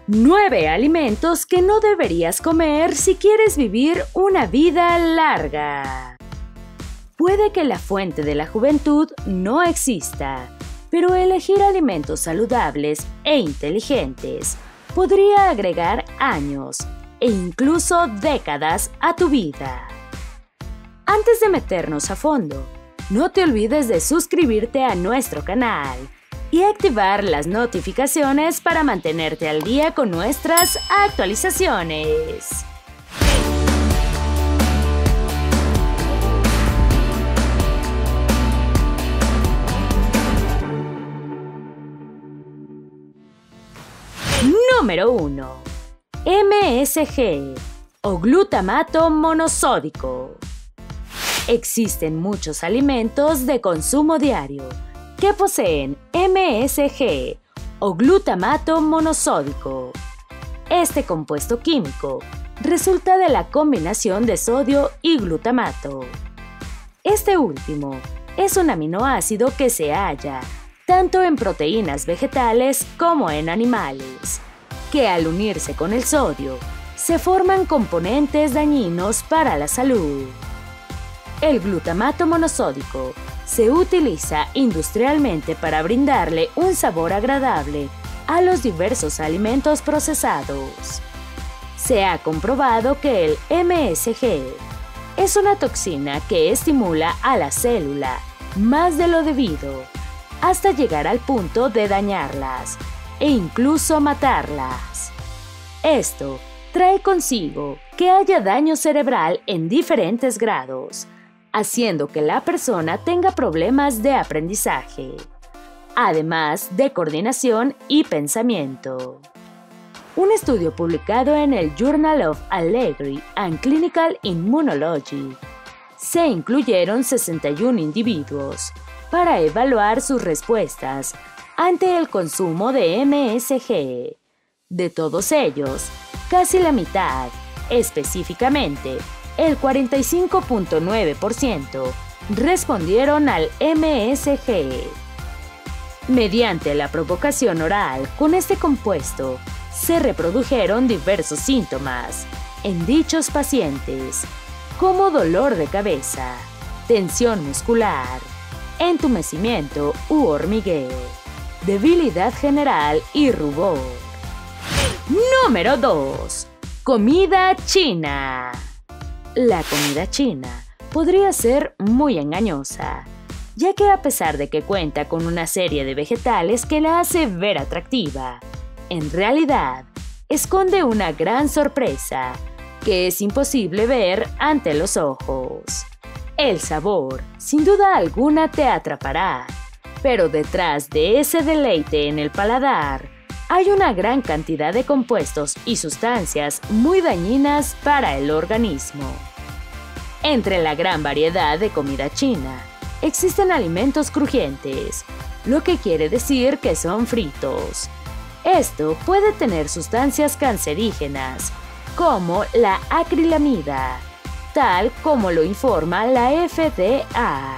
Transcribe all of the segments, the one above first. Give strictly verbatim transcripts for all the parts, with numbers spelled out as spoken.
nueve alimentos que no deberías comer si quieres vivir una vida larga. Puede que la fuente de la juventud no exista, pero elegir alimentos saludables e inteligentes podría agregar años e incluso décadas a tu vida. Antes de meternos a fondo, no te olvides de suscribirte a nuestro canal y activar las notificaciones para mantenerte al día con nuestras actualizaciones. Número uno. M S G o glutamato monosódico. Existen muchos alimentos de consumo diario que poseen M S G o glutamato monosódico. Este compuesto químico resulta de la combinación de sodio y glutamato. Este último es un aminoácido que se halla tanto en proteínas vegetales como en animales, que al unirse con el sodio se forman componentes dañinos para la salud. El glutamato monosódico se utiliza industrialmente para brindarle un sabor agradable a los diversos alimentos procesados. Se ha comprobado que el M S G es una toxina que estimula a la célula más de lo debido, hasta llegar al punto de dañarlas e incluso matarlas. Esto trae consigo que haya daño cerebral en diferentes grados, haciendo que la persona tenga problemas de aprendizaje, además de coordinación y pensamiento. Un estudio publicado en el Journal of Allergy and Clinical Immunology se incluyeron sesenta y uno individuos para evaluar sus respuestas ante el consumo de M S G. De todos ellos, casi la mitad, específicamente el cuarenta y cinco punto nueve por ciento, respondieron al M S G. Mediante la provocación oral con este compuesto, se reprodujeron diversos síntomas en dichos pacientes, como dolor de cabeza, tensión muscular, entumecimiento u hormigueo, debilidad general y rubor. Número dos. Comida china. La comida china podría ser muy engañosa, ya que a pesar de que cuenta con una serie de vegetales que la hace ver atractiva, en realidad esconde una gran sorpresa que es imposible ver ante los ojos. El sabor, sin duda alguna, te atrapará, pero detrás de ese deleite en el paladar hay una gran cantidad de compuestos y sustancias muy dañinas para el organismo. Entre la gran variedad de comida china, existen alimentos crujientes, lo que quiere decir que son fritos. Esto puede tener sustancias cancerígenas, como la acrilamida, tal como lo informa la F D A.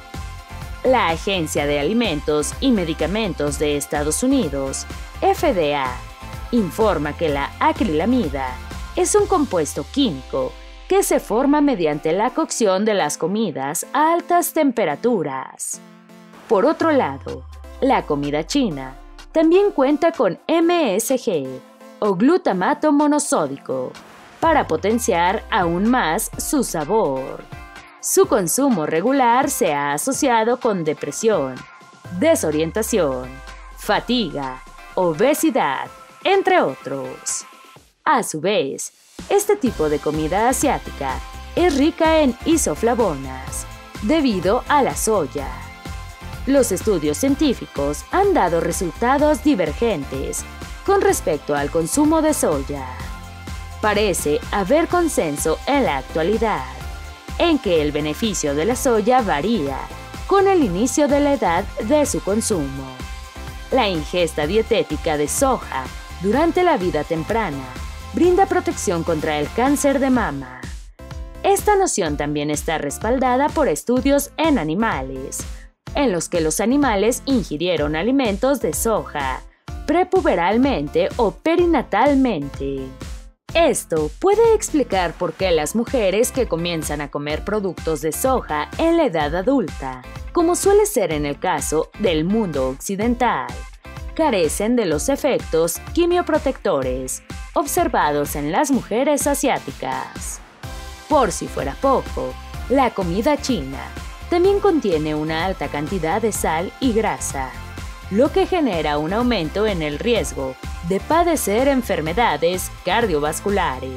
La Agencia de Alimentos y Medicamentos de Estados Unidos, F D A, informa que la acrilamida es un compuesto químico que se forma mediante la cocción de las comidas a altas temperaturas. Por otro lado, la comida china también cuenta con M S G o glutamato monosódico para potenciar aún más su sabor. Su consumo regular se ha asociado con depresión, desorientación, fatiga, obesidad, entre otros. A su vez, este tipo de comida asiática es rica en isoflavonas, debido a la soya. Los estudios científicos han dado resultados divergentes con respecto al consumo de soya. Parece haber consenso en la actualidad en que el beneficio de la soya varía con el inicio de la edad de su consumo. La ingesta dietética de soja durante la vida temprana brinda protección contra el cáncer de mama. Esta noción también está respaldada por estudios en animales, en los que los animales ingirieron alimentos de soja prepuberalmente o perinatalmente. Esto puede explicar por qué las mujeres que comienzan a comer productos de soja en la edad adulta, como suele ser en el caso del mundo occidental, carecen de los efectos quimioprotectores observados en las mujeres asiáticas. Por si fuera poco, la comida china también contiene una alta cantidad de sal y grasa, lo que genera un aumento en el riesgo de padecer enfermedades cardiovasculares.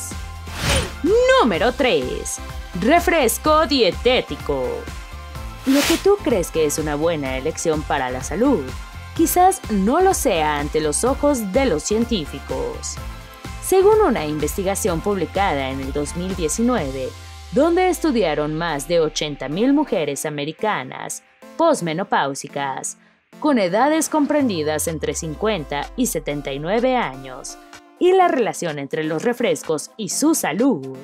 Número tres. Refresco dietético. Lo que tú crees que es una buena elección para la salud, quizás no lo sea ante los ojos de los científicos. Según una investigación publicada en el dos mil diecinueve, donde estudiaron más de ochenta mil mujeres americanas posmenopáusicas, con edades comprendidas entre cincuenta y setenta y nueve años, y la relación entre los refrescos y su salud.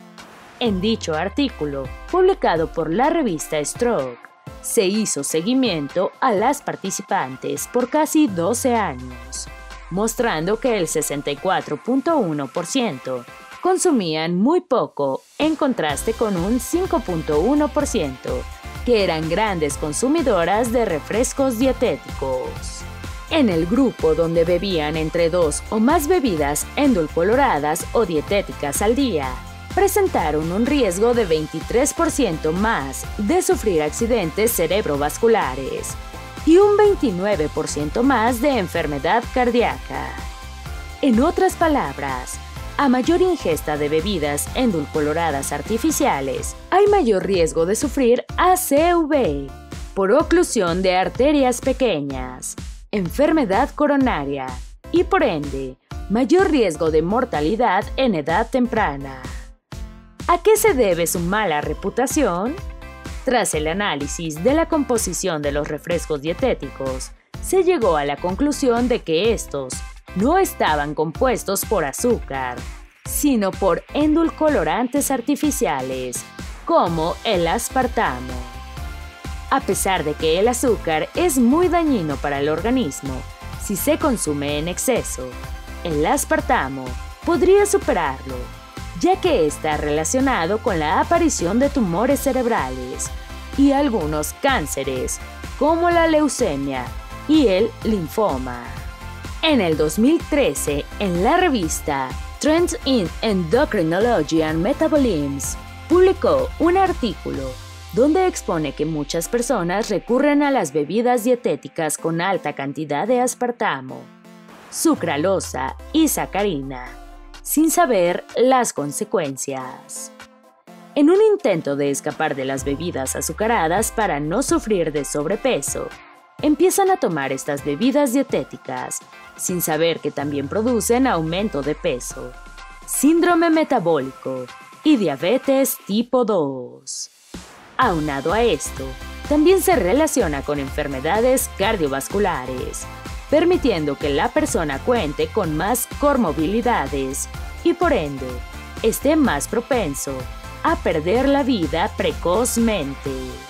En dicho artículo, publicado por la revista Stroke, se hizo seguimiento a las participantes por casi doce años, mostrando que el sesenta y cuatro punto uno por ciento consumían muy poco, en contraste con un cinco punto uno por ciento que eran grandes consumidoras de refrescos dietéticos. En el grupo donde bebían entre dos o más bebidas endulcoloradas o dietéticas al día, presentaron un riesgo de veintitrés por ciento más de sufrir accidentes cerebrovasculares y un veintinueve por ciento más de enfermedad cardíaca. En otras palabras, a mayor ingesta de bebidas endulcoloradas artificiales, hay mayor riesgo de sufrir A C V, por oclusión de arterias pequeñas, enfermedad coronaria y, por ende, mayor riesgo de mortalidad en edad temprana. ¿A qué se debe su mala reputación? Tras el análisis de la composición de los refrescos dietéticos, se llegó a la conclusión de que estos no estaban compuestos por azúcar, sino por endulcolorantes artificiales, como el aspartamo. A pesar de que el azúcar es muy dañino para el organismo si se consume en exceso, el aspartamo podría superarlo, ya que está relacionado con la aparición de tumores cerebrales y algunos cánceres, como la leucemia y el linfoma. En el dos mil trece, en la revista Trends in Endocrinology and Metabolism, publicó un artículo donde expone que muchas personas recurren a las bebidas dietéticas con alta cantidad de aspartamo, sucralosa y sacarina, sin saber las consecuencias. En un intento de escapar de las bebidas azucaradas para no sufrir de sobrepeso, empiezan a tomar estas bebidas dietéticas, sin saber que también producen aumento de peso, síndrome metabólico y diabetes tipo dos. Aunado a esto, también se relaciona con enfermedades cardiovasculares, permitiendo que la persona cuente con más comorbilidades y, por ende, esté más propenso a perder la vida precozmente.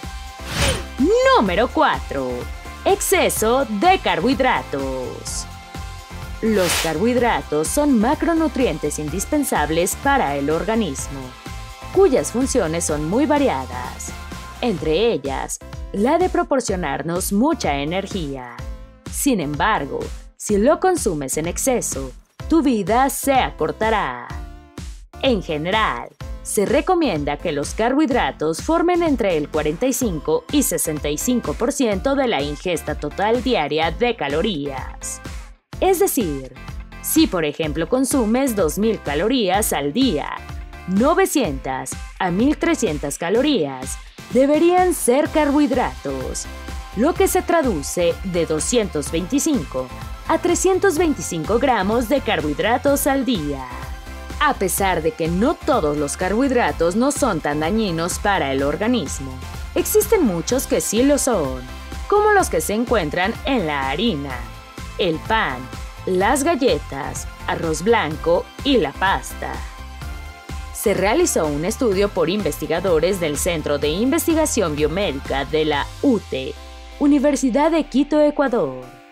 Número cuatro. Exceso de carbohidratos. Los carbohidratos son macronutrientes indispensables para el organismo, cuyas funciones son muy variadas, entre ellas la de proporcionarnos mucha energía. Sin embargo, si lo consumes en exceso, tu vida se acortará. En general, se recomienda que los carbohidratos formen entre el cuarenta y cinco y sesenta y cinco por ciento de la ingesta total diaria de calorías. Es decir, si por ejemplo consumes dos mil calorías al día, novecientas a mil trescientas calorías deberían ser carbohidratos, lo que se traduce de doscientos veinticinco a trescientos veinticinco gramos de carbohidratos al día. A pesar de que no todos los carbohidratos no son tan dañinos para el organismo, existen muchos que sí lo son, como los que se encuentran en la harina, el pan, las galletas, arroz blanco y la pasta. Se realizó un estudio por investigadores del Centro de Investigación Biomédica de la U T E, Universidad de Quito, Ecuador,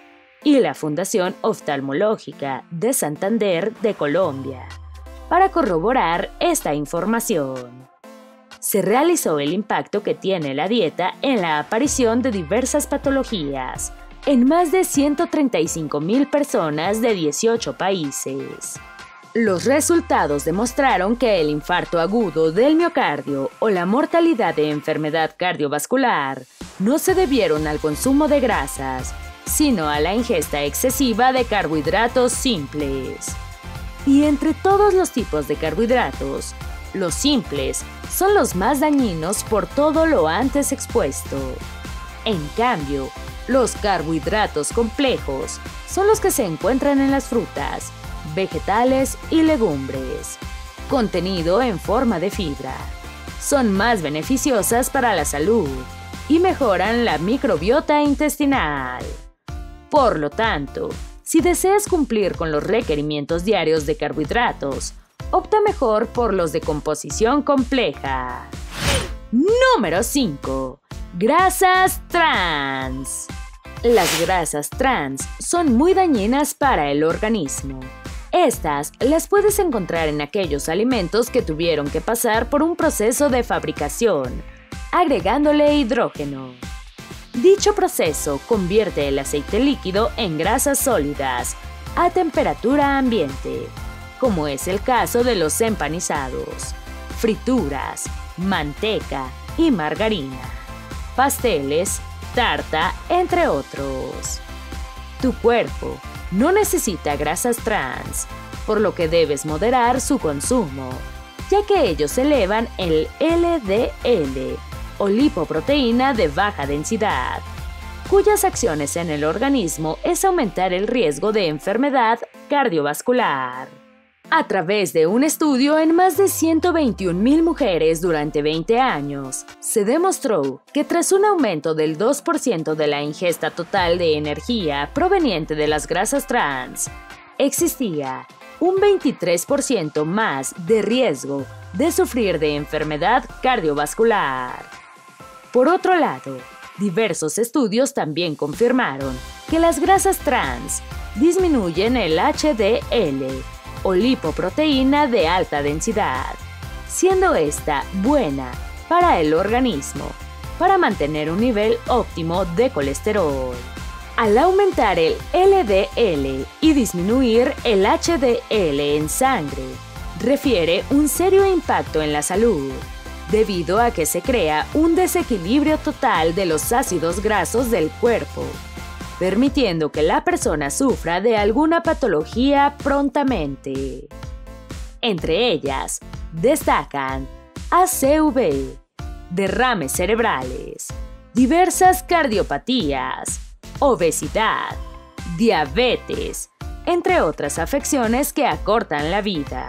y la Fundación Oftalmológica de Santander de Colombia. Para corroborar esta información, se realizó el impacto que tiene la dieta en la aparición de diversas patologías en más de ciento treinta y cinco mil personas de dieciocho países. Los resultados demostraron que el infarto agudo del miocardio o la mortalidad de enfermedad cardiovascular no se debieron al consumo de grasas, sino a la ingesta excesiva de carbohidratos simples. Y entre todos los tipos de carbohidratos, los simples son los más dañinos por todo lo antes expuesto. En cambio, los carbohidratos complejos son los que se encuentran en las frutas, vegetales y legumbres, contenido en forma de fibra. Son más beneficiosas para la salud y mejoran la microbiota intestinal. Por lo tanto, si deseas cumplir con los requerimientos diarios de carbohidratos, opta mejor por los de composición compleja. Número cinco. Grasas trans. Las grasas trans son muy dañinas para el organismo. Estas las puedes encontrar en aquellos alimentos que tuvieron que pasar por un proceso de fabricación, agregándole hidrógeno. Dicho proceso convierte el aceite líquido en grasas sólidas a temperatura ambiente, como es el caso de los empanizados, frituras, manteca y margarina, pasteles, tarta, entre otros. Tu cuerpo no necesita grasas trans, por lo que debes moderar su consumo, ya que ellos elevan el L D L, o lipoproteína de baja densidad, cuyas acciones en el organismo es aumentar el riesgo de enfermedad cardiovascular. A través de un estudio en más de ciento veintiún mil mujeres durante veinte años, se demostró que tras un aumento del dos por ciento de la ingesta total de energía proveniente de las grasas trans, existía un veintitrés por ciento más de riesgo de sufrir de enfermedad cardiovascular. Por otro lado, diversos estudios también confirmaron que las grasas trans disminuyen el H D L, o lipoproteína de alta densidad, siendo esta buena para el organismo para mantener un nivel óptimo de colesterol. Al aumentar el L D L y disminuir el H D L en sangre, refiere un serio impacto en la salud, debido a que se crea un desequilibrio total de los ácidos grasos del cuerpo, permitiendo que la persona sufra de alguna patología prontamente. Entre ellas, destacan A C V, derrames cerebrales, diversas cardiopatías, obesidad, diabetes, entre otras afecciones que acortan la vida.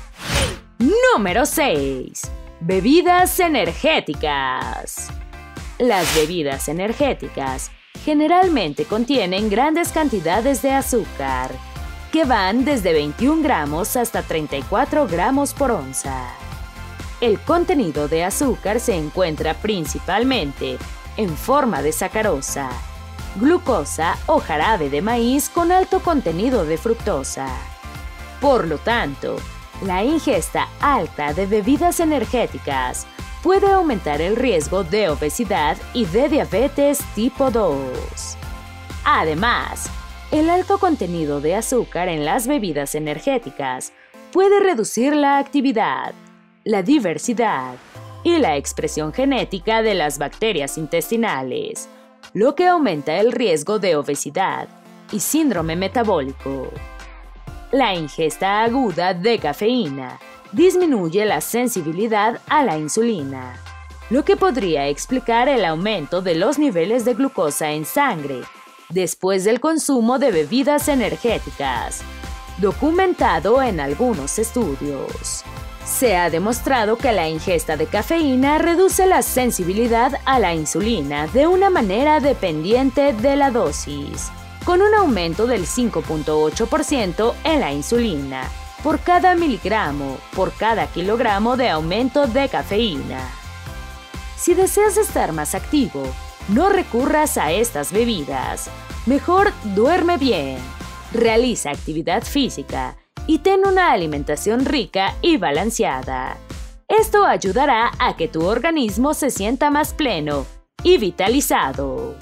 Número seis. Bebidas energéticas. Las bebidas energéticas generalmente contienen grandes cantidades de azúcar, que van desde veintiún gramos hasta treinta y cuatro gramos por onza. El contenido de azúcar se encuentra principalmente en forma de sacarosa, glucosa o jarabe de maíz con alto contenido de fructosa. Por lo tanto, la ingesta alta de bebidas energéticas puede aumentar el riesgo de obesidad y de diabetes tipo dos. Además, el alto contenido de azúcar en las bebidas energéticas puede reducir la actividad, la diversidad y la expresión genética de las bacterias intestinales, lo que aumenta el riesgo de obesidad y síndrome metabólico. La ingesta aguda de cafeína disminuye la sensibilidad a la insulina, lo que podría explicar el aumento de los niveles de glucosa en sangre después del consumo de bebidas energéticas, documentado en algunos estudios. Se ha demostrado que la ingesta de cafeína reduce la sensibilidad a la insulina de una manera dependiente de la dosis, con un aumento del cinco punto ocho por ciento en la insulina por cada miligramo por cada kilogramo de aumento de cafeína. Si deseas estar más activo, no recurras a estas bebidas, Mejor duerme bien, realiza actividad física y ten una alimentación rica y balanceada. Esto ayudará a que tu organismo se sienta más pleno y vitalizado.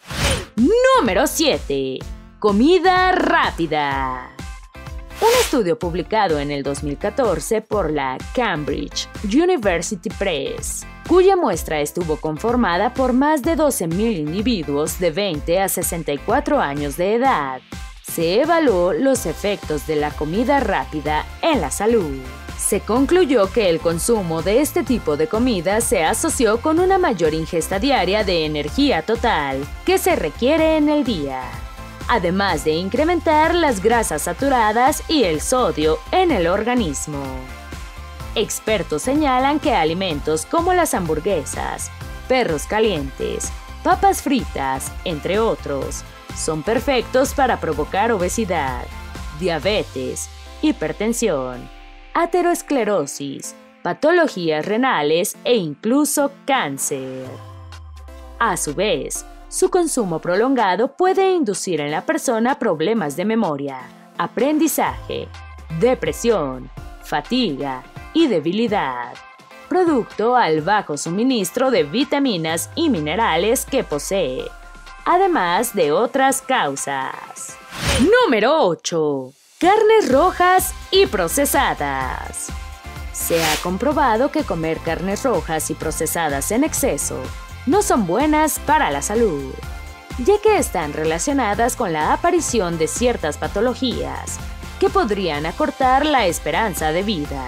Número siete. Comida rápida. Un estudio publicado en el dos mil catorce por la Cambridge University Press, cuya muestra estuvo conformada por más de doce mil individuos de veinte a sesenta y cuatro años de edad, se evaluó los efectos de la comida rápida en la salud. Se concluyó que el consumo de este tipo de comida se asoció con una mayor ingesta diaria de energía total que se requiere en el día, además de incrementar las grasas saturadas y el sodio en el organismo. Expertos señalan que alimentos como las hamburguesas, perros calientes, papas fritas, entre otros, son perfectos para provocar obesidad, diabetes, hipertensión, aterosclerosis, patologías renales e incluso cáncer. A su vez, su consumo prolongado puede inducir en la persona problemas de memoria, aprendizaje, depresión, fatiga y debilidad, producto al bajo suministro de vitaminas y minerales que posee, además de otras causas. Número ocho. Carnes rojas y procesadas. Se ha comprobado que comer carnes rojas y procesadas en exceso no son buenas para la salud, ya que están relacionadas con la aparición de ciertas patologías que podrían acortar la esperanza de vida.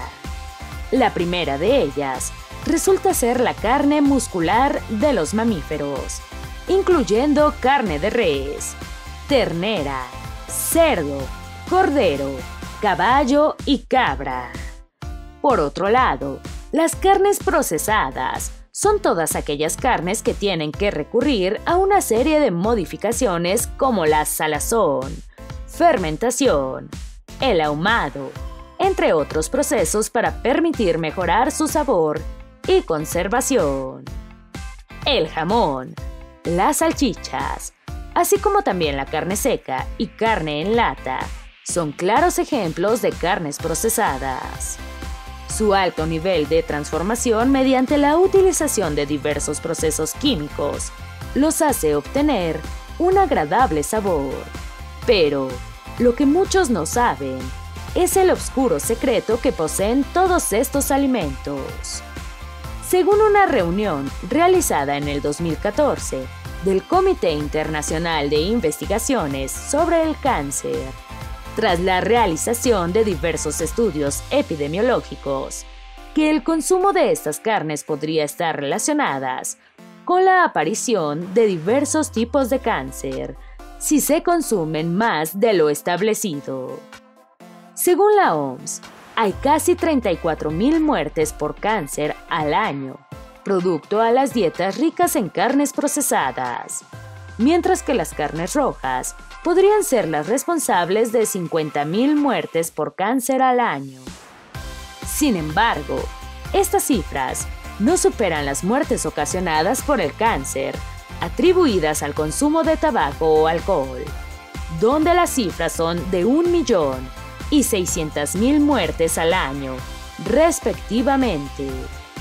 La primera de ellas resulta ser la carne muscular de los mamíferos, incluyendo carne de res, ternera, cerdo, cordero, caballo y cabra. Por otro lado, las carnes procesadas son todas aquellas carnes que tienen que recurrir a una serie de modificaciones como la salazón, fermentación, el ahumado, entre otros procesos para permitir mejorar su sabor y conservación. El jamón, las salchichas, así como también la carne seca y carne en lata, son claros ejemplos de carnes procesadas. Su alto nivel de transformación mediante la utilización de diversos procesos químicos los hace obtener un agradable sabor. Pero lo que muchos no saben es el oscuro secreto que poseen todos estos alimentos. Según una reunión realizada en el dos mil catorce del Comité Internacional de Investigaciones sobre el Cáncer, tras la realización de diversos estudios epidemiológicos, que el consumo de estas carnes podría estar relacionadas con la aparición de diversos tipos de cáncer si se consumen más de lo establecido. Según la O M S, hay casi treinta y cuatro mil muertes por cáncer al año, producto a las dietas ricas en carnes procesadas, mientras que las carnes rojas podrían ser las responsables de cincuenta mil muertes por cáncer al año. Sin embargo, estas cifras no superan las muertes ocasionadas por el cáncer atribuidas al consumo de tabaco o alcohol, donde las cifras son de un millón y seiscientas mil muertes al año, respectivamente.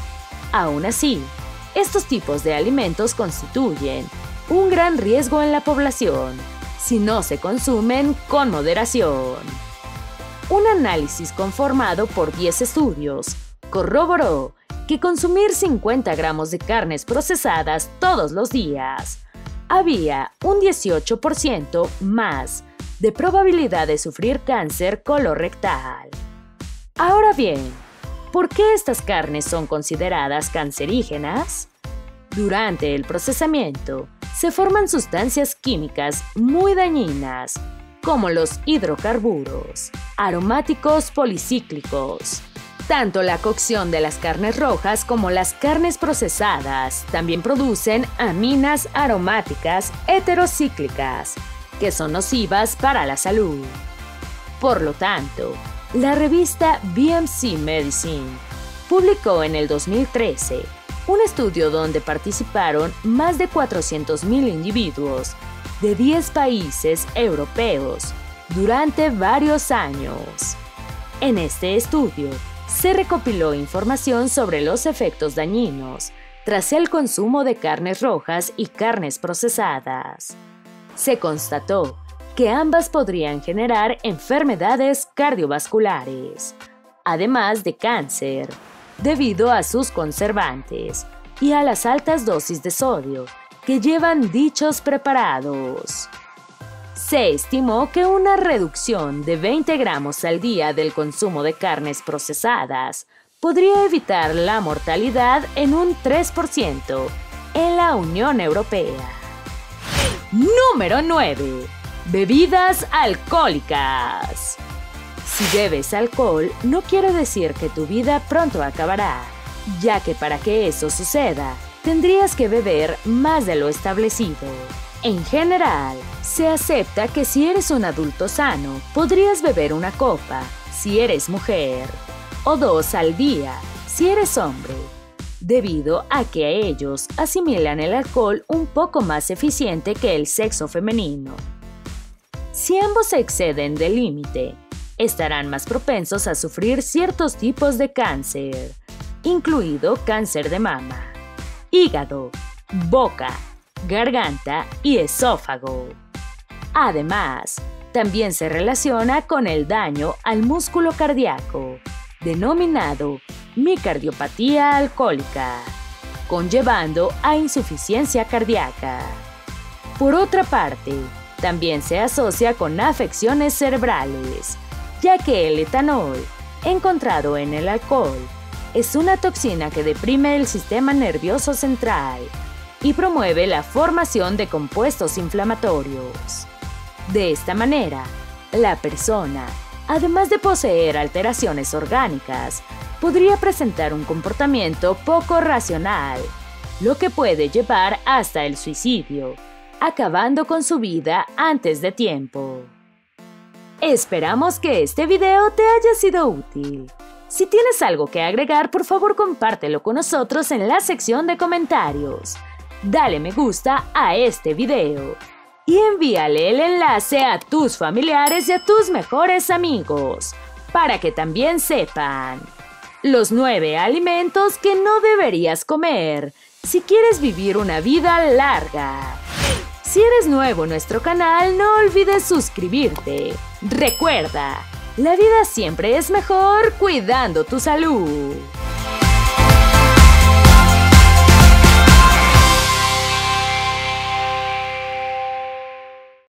Aún así, estos tipos de alimentos constituyen un gran riesgo en la población si no se consumen con moderación. Un análisis conformado por diez estudios corroboró que consumir cincuenta gramos de carnes procesadas todos los días había un dieciocho por ciento más de probabilidad de sufrir cáncer colorectal. Ahora bien, ¿por qué estas carnes son consideradas cancerígenas? Durante el procesamiento, se forman sustancias químicas muy dañinas, como los hidrocarburos, aromáticos policíclicos. Tanto la cocción de las carnes rojas como las carnes procesadas también producen aminas aromáticas heterocíclicas, que son nocivas para la salud. Por lo tanto, la revista B M C Medicine publicó en el dos mil trece un estudio donde participaron más de cuatrocientos mil individuos de diez países europeos durante varios años. En este estudio, se recopiló información sobre los efectos dañinos tras el consumo de carnes rojas y carnes procesadas. Se constató que ambas podrían generar enfermedades cardiovasculares, además de cáncer, debido a sus conservantes y a las altas dosis de sodio que llevan dichos preparados. Se estimó que una reducción de veinte gramos al día del consumo de carnes procesadas podría evitar la mortalidad en un tres por ciento en la Unión Europea. Número nueve. Bebidas alcohólicas. Si bebes alcohol, no quiere decir que tu vida pronto acabará, ya que para que eso suceda, tendrías que beber más de lo establecido. En general, se acepta que si eres un adulto sano, podrías beber una copa, si eres mujer, o dos al día, si eres hombre, debido a que ellos asimilan el alcohol un poco más eficiente que el sexo femenino. Si ambos se exceden del límite, estarán más propensos a sufrir ciertos tipos de cáncer, incluido cáncer de mama, hígado, boca, garganta y esófago. Además, también se relaciona con el daño al músculo cardíaco, denominado micardiopatía alcohólica, conllevando a insuficiencia cardíaca. Por otra parte, también se asocia con afecciones cerebrales, ya que el etanol, encontrado en el alcohol, es una toxina que deprime el sistema nervioso central y promueve la formación de compuestos inflamatorios. De esta manera, la persona, además de poseer alteraciones orgánicas, podría presentar un comportamiento poco racional, lo que puede llevar hasta el suicidio, acabando con su vida antes de tiempo. Esperamos que este video te haya sido útil. Si tienes algo que agregar, por favor compártelo con nosotros en la sección de comentarios. Dale me gusta a este video y envíale el enlace a tus familiares y a tus mejores amigos, para que también sepan los nueve alimentos que no deberías comer si quieres vivir una vida larga. Si eres nuevo en nuestro canal, no olvides suscribirte. Recuerda, la vida siempre es mejor cuidando tu salud.